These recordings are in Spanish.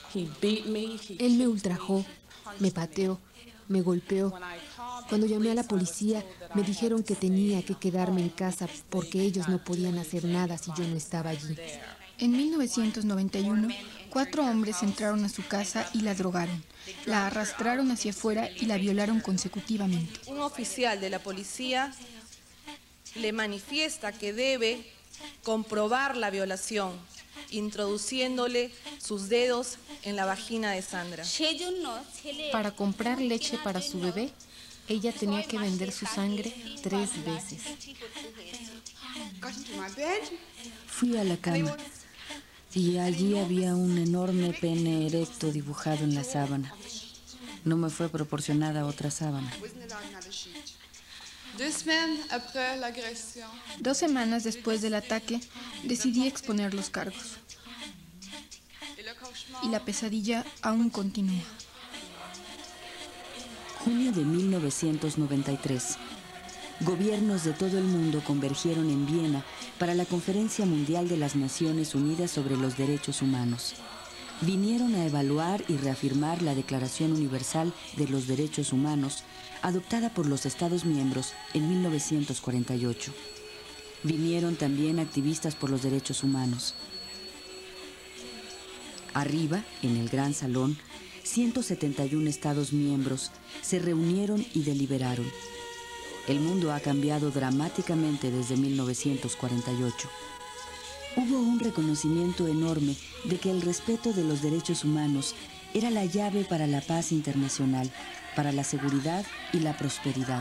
Él me ultrajó, me pateó, me golpeó. Cuando llamé a la policía, me dijeron que tenía que quedarme en casa porque ellos no podían hacer nada si yo no estaba allí. En 1991, 4 hombres entraron a su casa y la drogaron. La arrastraron hacia afuera y la violaron consecutivamente. Un oficial de la policía le manifiesta que debe comprobar la violación, introduciéndole sus dedos en la vagina de Sandra. Para comprar leche para su bebé, ella tenía que vender su sangre 3 veces. Fui a la cama y allí había un enorme pene erecto dibujado en la sábana. No me fue proporcionada otra sábana. 2 semanas después del ataque, decidí exponer los cargos. Y la pesadilla aún continúa. Junio de 1993. Gobiernos de todo el mundo convergieron en Viena para la Conferencia Mundial de las Naciones Unidas sobre los Derechos Humanos. Vinieron a evaluar y reafirmar la Declaración Universal de los Derechos Humanos, adoptada por los Estados miembros en 1948. Vinieron también activistas por los derechos humanos. Arriba, en el Gran Salón, 171 Estados miembros se reunieron y deliberaron. El mundo ha cambiado dramáticamente desde 1948. Hubo un reconocimiento enorme de que el respeto de los derechos humanos era la llave para la paz internacional, para la seguridad y la prosperidad.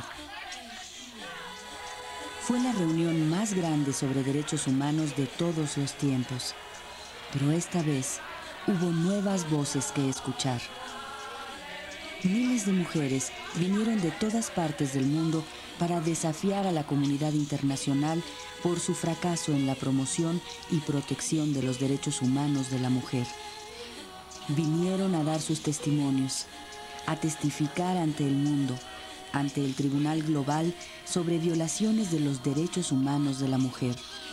Fue la reunión más grande sobre derechos humanos de todos los tiempos. Pero esta vez hubo nuevas voces que escuchar. Miles de mujeres vinieron de todas partes del mundo para desafiar a la comunidad internacional por su fracaso en la promoción y protección de los derechos humanos de la mujer. Vinieron a dar sus testimonios, a testificar ante el mundo, ante el Tribunal Global sobre violaciones de los derechos humanos de la mujer.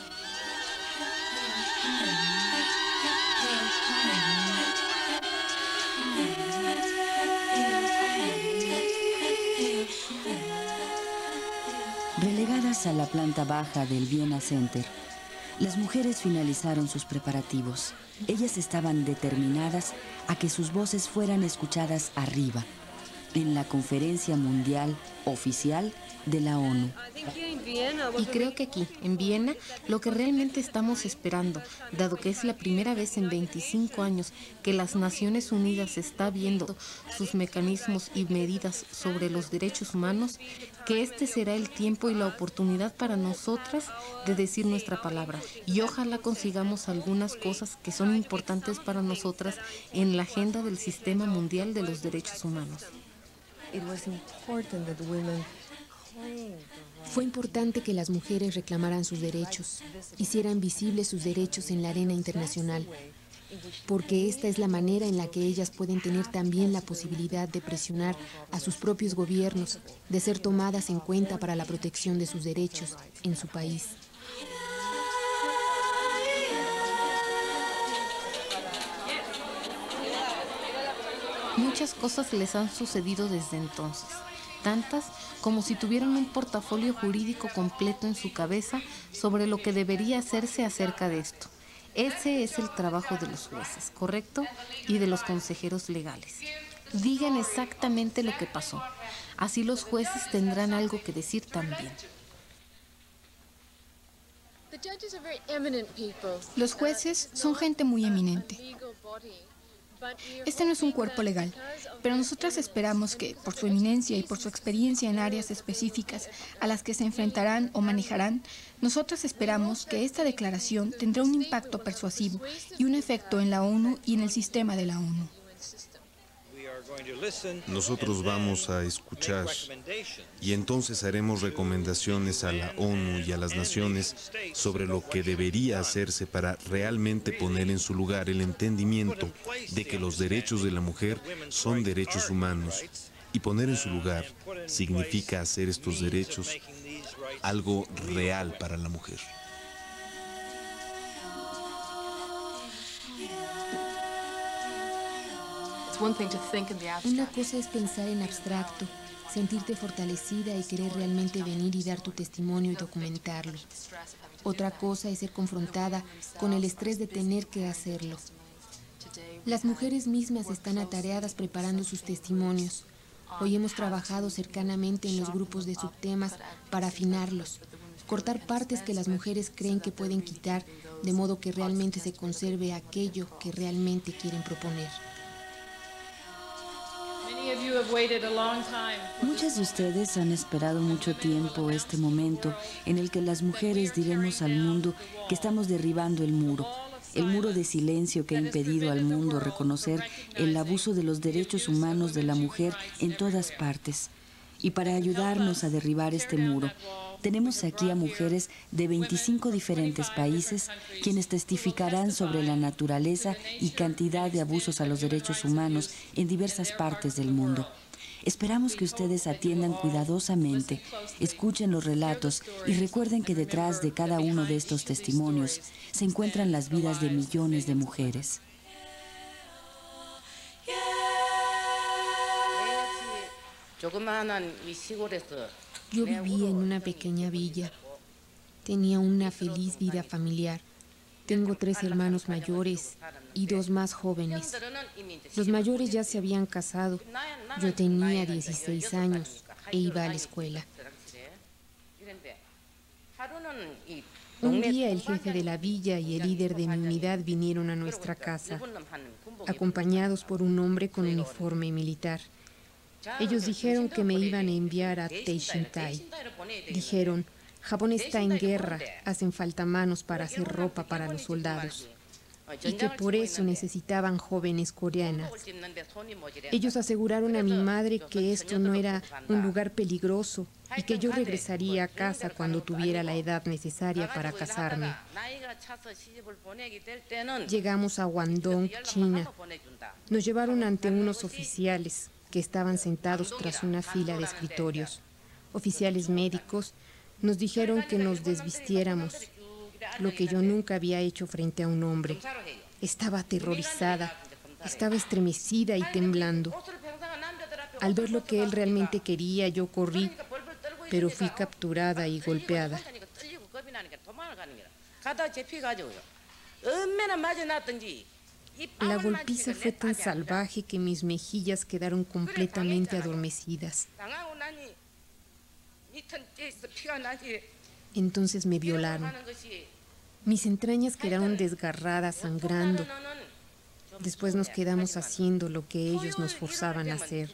Relegadas a la planta baja del Vienna Center, las mujeres finalizaron sus preparativos. Ellas estaban determinadas a que sus voces fueran escuchadas arriba, en la conferencia mundial oficial de la ONU. Y creo que aquí, en Viena, lo que realmente estamos esperando, dado que es la primera vez en 25 años que las Naciones Unidas está viendo sus mecanismos y medidas sobre los derechos humanos, que este será el tiempo y la oportunidad para nosotras de decir nuestra palabra. Y ojalá consigamos algunas cosas que son importantes para nosotras en la agenda del Sistema Mundial de los Derechos Humanos. Fue importante que las mujeres reclamaran sus derechos, hicieran visibles sus derechos en la arena internacional, porque esta es la manera en la que ellas pueden tener también la posibilidad de presionar a sus propios gobiernos, de ser tomadas en cuenta para la protección de sus derechos en su país. Muchas cosas les han sucedido desde entonces, tantas como si tuvieran un portafolio jurídico completo en su cabeza sobre lo que debería hacerse acerca de esto. Ese es el trabajo de los jueces, ¿correcto? Y de los consejeros legales. Digan exactamente lo que pasó. Así los jueces tendrán algo que decir también. Los jueces son gente muy eminente. Este no es un cuerpo legal, pero nosotras esperamos que, por su eminencia y por su experiencia en áreas específicas a las que se enfrentarán o manejarán, nosotras esperamos que esta declaración tendrá un impacto persuasivo y un efecto en la ONU y en el sistema de la ONU. Nosotros vamos a escuchar y entonces haremos recomendaciones a la ONU y a las naciones sobre lo que debería hacerse para realmente poner en su lugar el entendimiento de que los derechos de la mujer son derechos humanos. Y poner en su lugar significa hacer estos derechos algo real para la mujer. Una cosa es pensar en abstracto, sentirte fortalecida y querer realmente venir y dar tu testimonio y documentarlo. Otra cosa es ser confrontada con el estrés de tener que hacerlo. Las mujeres mismas están atareadas preparando sus testimonios. Hoy hemos trabajado cercanamente en los grupos de subtemas para afinarlos, cortar partes que las mujeres creen que pueden quitar, de modo que realmente se conserve aquello que realmente quieren proponer. Muchas de ustedes han esperado mucho tiempo este momento en el que las mujeres diremos al mundo que estamos derribando el muro de silencio que ha impedido al mundo reconocer el abuso de los derechos humanos de la mujer en todas partes. Y para ayudarnos a derribar este muro, tenemos aquí a mujeres de 25 diferentes países quienes testificarán sobre la naturaleza y cantidad de abusos a los derechos humanos en diversas partes del mundo. Esperamos que ustedes atiendan cuidadosamente, escuchen los relatos y recuerden que detrás de cada uno de estos testimonios se encuentran las vidas de millones de mujeres. Yo vivía en una pequeña villa. Tenía una feliz vida familiar. Tengo 3 hermanos mayores y 2 más jóvenes. Los mayores ya se habían casado. Yo tenía 16 años e iba a la escuela. Un día el jefe de la villa y el líder de mi unidad vinieron a nuestra casa, acompañados por un hombre con uniforme militar. Ellos dijeron que me iban a enviar a Teishintai. Dijeron: Japón está en guerra, hacen falta manos para hacer ropa para los soldados, y que por eso necesitaban jóvenes coreanas. Ellos aseguraron a mi madre que esto no era un lugar peligroso y que yo regresaría a casa cuando tuviera la edad necesaria para casarme. Llegamos a Guangdong, China. Nos llevaron ante unos oficiales que estaban sentados tras una fila de escritorios. Oficiales médicos. Nos dijeron que nos desvistiéramos, lo que yo nunca había hecho frente a un hombre. Estaba aterrorizada, estaba estremecida y temblando. Al ver lo que él realmente quería, yo corrí, pero fui capturada y golpeada. La golpiza fue tan salvaje que mis mejillas quedaron completamente adormecidas. Entonces me violaron. Mis entrañas quedaron desgarradas, sangrando. Después nos quedamos haciendo lo que ellos nos forzaban a hacer.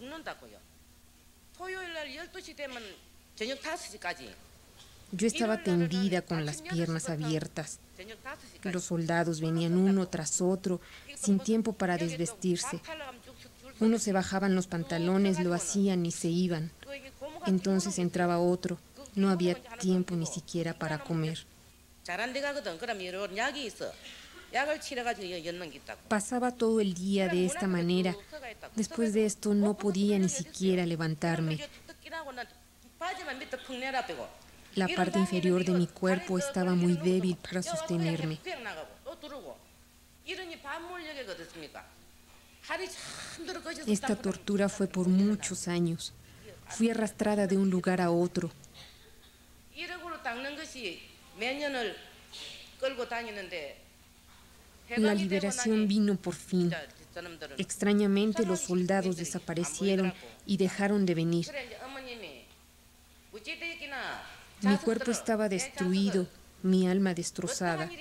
Yo estaba tendida con las piernas abiertas. Los soldados venían uno tras otro, sin tiempo para desvestirse. Unos se bajaban los pantalones, lo hacían y se iban. Entonces entraba otro. No había tiempo ni siquiera para comer. Pasaba todo el día de esta manera. Después de esto no podía ni siquiera levantarme. La parte inferior de mi cuerpo estaba muy débil para sostenerme. Esta tortura fue por muchos años. Fui arrastrada de un lugar a otro. La liberación vino por fin. Extrañamente, los soldados desaparecieron y dejaron de venir. Mi cuerpo estaba destruido, mi alma destrozada.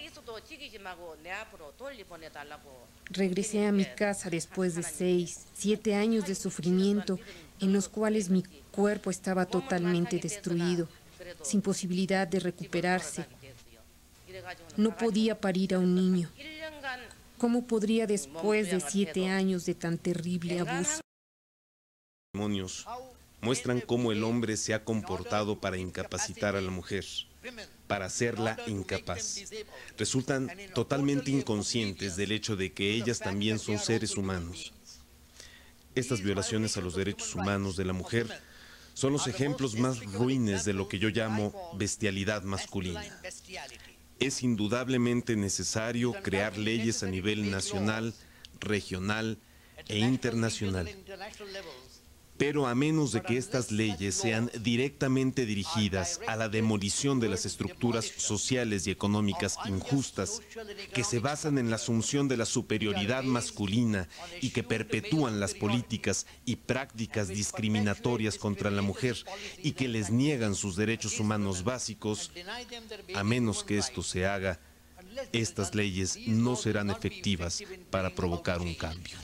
Regresé a mi casa después de 6, 7 años de sufrimiento en los cuales mi cuerpo estaba totalmente destruido, sin posibilidad de recuperarse. No podía parir a un niño. ¿Cómo podría después de 7 años de tan terrible abuso? Testimonios muestran cómo el hombre se ha comportado para incapacitar a la mujer, para hacerla incapaz. Resultan totalmente inconscientes del hecho de que ellas también son seres humanos. Estas violaciones a los derechos humanos de la mujer son los ejemplos más ruines de lo que yo llamo bestialidad masculina. Es indudablemente necesario crear leyes a nivel nacional, regional e internacional. Pero a menos de que estas leyes sean directamente dirigidas a la demolición de las estructuras sociales y económicas injustas, que se basan en la asunción de la superioridad masculina y que perpetúan las políticas y prácticas discriminatorias contra la mujer y que les niegan sus derechos humanos básicos, a menos que esto se haga, estas leyes no serán efectivas para provocar un cambio.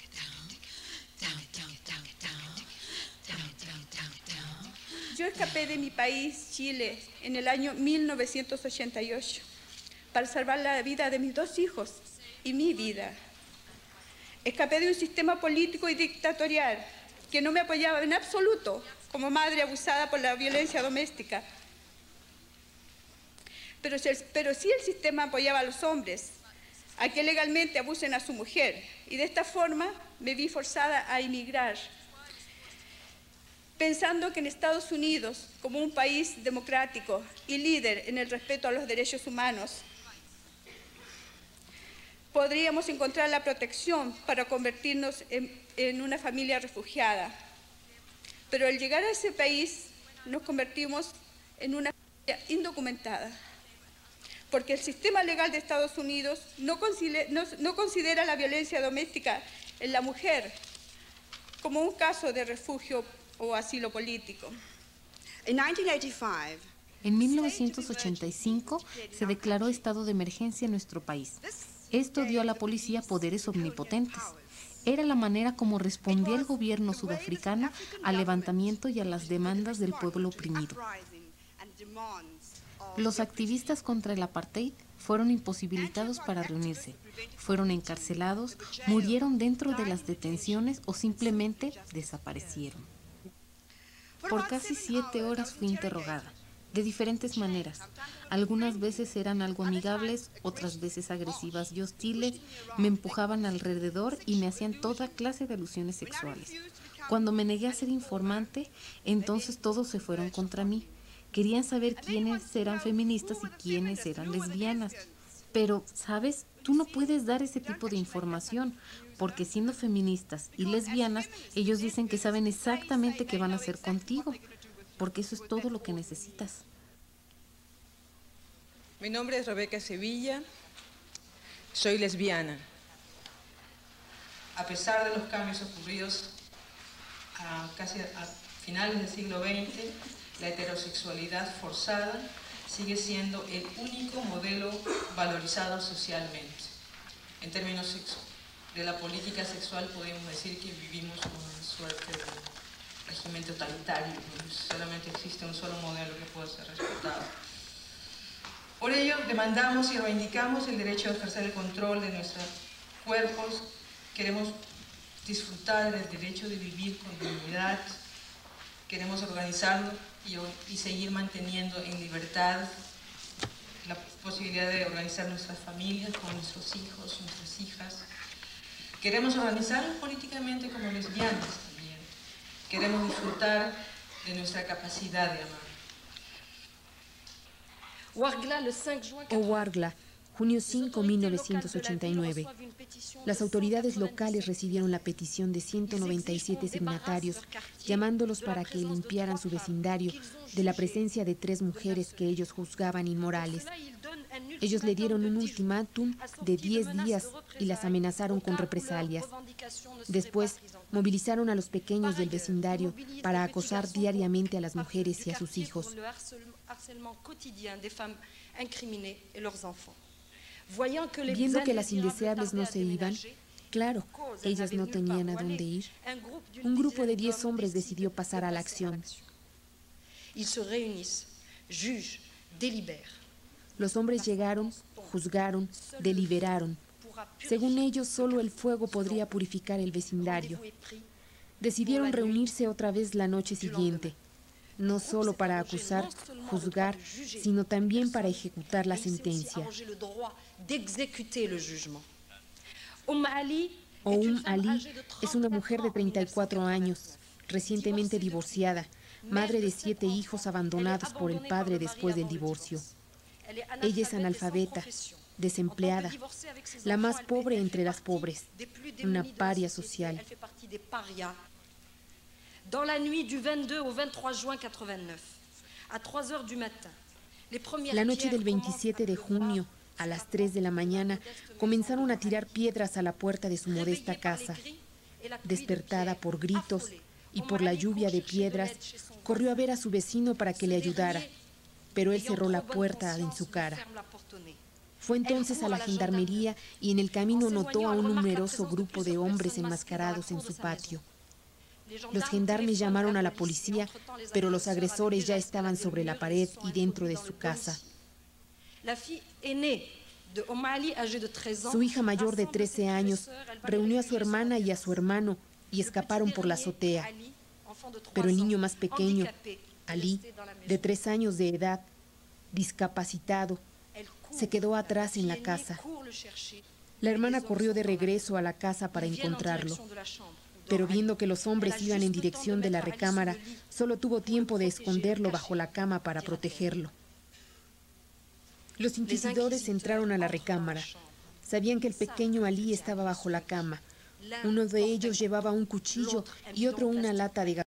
Yo escapé de mi país, Chile, en el año 1988 para salvar la vida de mis 2 hijos y mi vida. Escapé de un sistema político y dictatorial que no me apoyaba en absoluto como madre abusada por la violencia doméstica. Pero sí el sistema apoyaba a los hombres a que legalmente abusen a su mujer, y de esta forma me vi forzada a emigrar, pensando que en Estados Unidos, como un país democrático y líder en el respeto a los derechos humanos, podríamos encontrar la protección para convertirnos en una familia refugiada. Pero al llegar a ese país nos convertimos en una familia indocumentada, porque el sistema legal de Estados Unidos no considera la violencia doméstica en la mujer como un caso de refugio o asilo político. En 1985 se declaró estado de emergencia en nuestro país. Esto dio a la policía poderes omnipotentes. Era la manera como respondía el gobierno sudafricano al levantamiento y a las demandas del pueblo oprimido. Los activistas contra el apartheid fueron imposibilitados para reunirse, fueron encarcelados, murieron dentro de las detenciones o simplemente desaparecieron. Por casi 7 horas fui interrogada, de diferentes maneras. Algunas veces eran algo amigables, otras veces agresivas y hostiles, me empujaban alrededor y me hacían toda clase de alusiones sexuales. Cuando me negué a ser informante, entonces todos se fueron contra mí. Querían saber quiénes eran feministas y quiénes eran lesbianas. Pero, ¿sabes? Tú no puedes dar ese tipo de información, porque siendo feministas y lesbianas, ellos dicen que saben exactamente qué van a hacer contigo, porque eso es todo lo que necesitas. Mi nombre es Rebeca Sevilla, soy lesbiana. A pesar de los cambios ocurridos casi a finales del siglo XX, la heterosexualidad forzada sigue siendo el único modelo valorizado socialmente. En términos de la política sexual podemos decir que vivimos con una suerte de régimen totalitario, donde solamente existe un solo modelo que puede ser respetado. Por ello, demandamos y reivindicamos el derecho a ejercer el control de nuestros cuerpos. Queremos disfrutar del derecho de vivir con dignidad. Queremos organizarnos y seguir manteniendo en libertad la posibilidad de organizar nuestras familias con nuestros hijos, nuestras hijas. Queremos organizarnos políticamente como lesbianas también. Queremos disfrutar de nuestra capacidad de amar. Ouargla, junio 5, 1989. Las autoridades locales recibieron la petición de 197 signatarios, llamándolos para que limpiaran su vecindario de la presencia de 3 mujeres que ellos juzgaban inmorales. Ellos le dieron un ultimátum de 10 días y las amenazaron con represalias. Después, movilizaron a los pequeños del vecindario para acosar diariamente a las mujeres y a sus hijos. Viendo que las indeseables no se iban, claro, ellas no tenían a dónde ir, un grupo de 10 hombres decidió pasar a la acción. Los hombres llegaron, juzgaron, deliberaron. Según ellos, solo el fuego podría purificar el vecindario. Decidieron reunirse otra vez la noche siguiente, no solo para acusar, juzgar, sino también para ejecutar la sentencia. Oum Ali es una mujer de 34 años, recientemente divorciada, madre de 7 hijos abandonados por el padre después del divorcio. Ella es analfabeta, desempleada, la más pobre entre las pobres, una paria social. Dans la nuit du 22 au 23 juin 89, à 3 heures du matin, la noche del 27 de junio, a las 3 de la mañana, comenzaron a tirar piedras a la puerta de su modesta casa. Despertada por gritos y por la lluvia de piedras, corrió a ver a su vecino para que le ayudara, pero él cerró la puerta en su cara. Fue entonces a la gendarmería y en el camino notó a un numeroso grupo de hombres enmascarados en su patio. Los gendarmes llamaron a la policía, pero los agresores ya estaban sobre la pared y dentro de su casa. Su hija mayor de 13 años reunió a su hermana y a su hermano y escaparon por la azotea. Pero el niño más pequeño, Ali, de 3 años de edad, discapacitado, se quedó atrás en la casa. La hermana corrió de regreso a la casa para encontrarlo, pero viendo que los hombres iban en dirección de la recámara, solo tuvo tiempo de esconderlo bajo la cama para protegerlo. Los inquisidores entraron a la recámara. Sabían que el pequeño Ali estaba bajo la cama. Uno de ellos llevaba un cuchillo y otro una lata de gas.